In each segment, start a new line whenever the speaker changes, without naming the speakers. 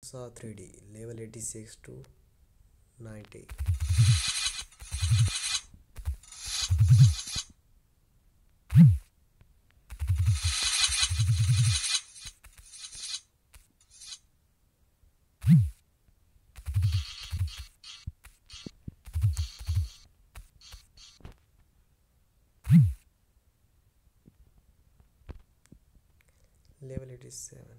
NASA 3D level 86 to 90. Level 87.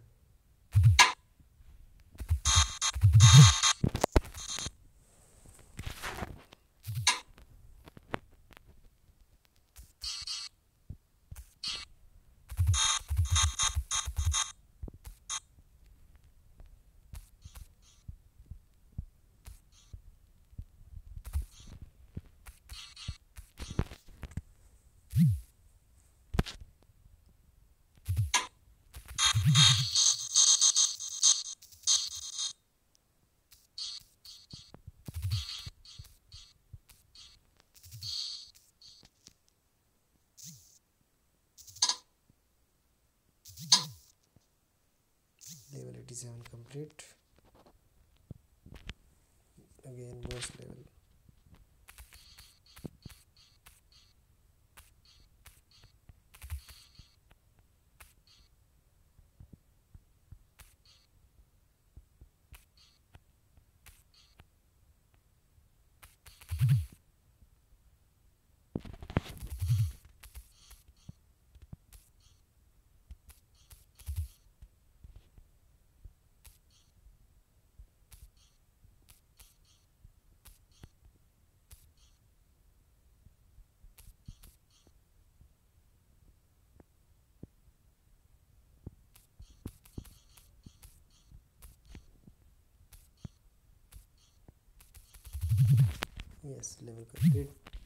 Level 87 complete. Again boss level. Yes, level complete.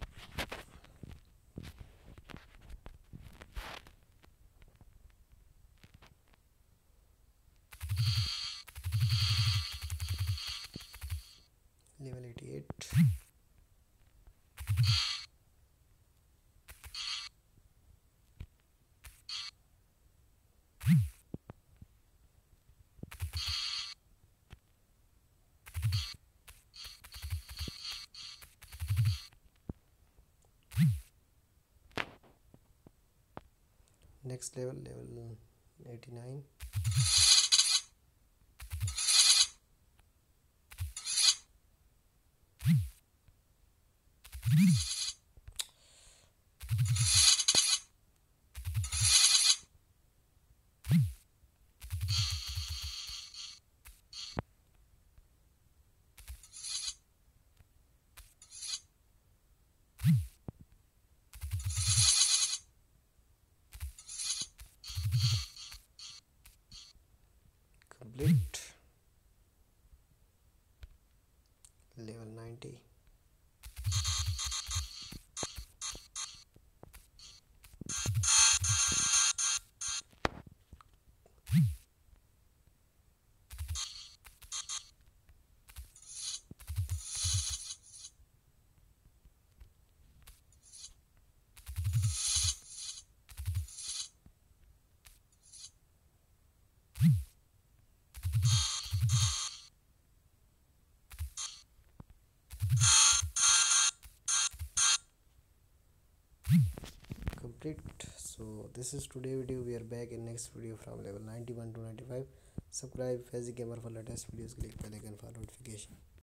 Level 88. Next level, level 89. Complete. Level 90. Complete. So this is today video. We are back in next video from level 91 to 95. Subscribe Fazi Gamer for latest videos. Click bell icon for notification.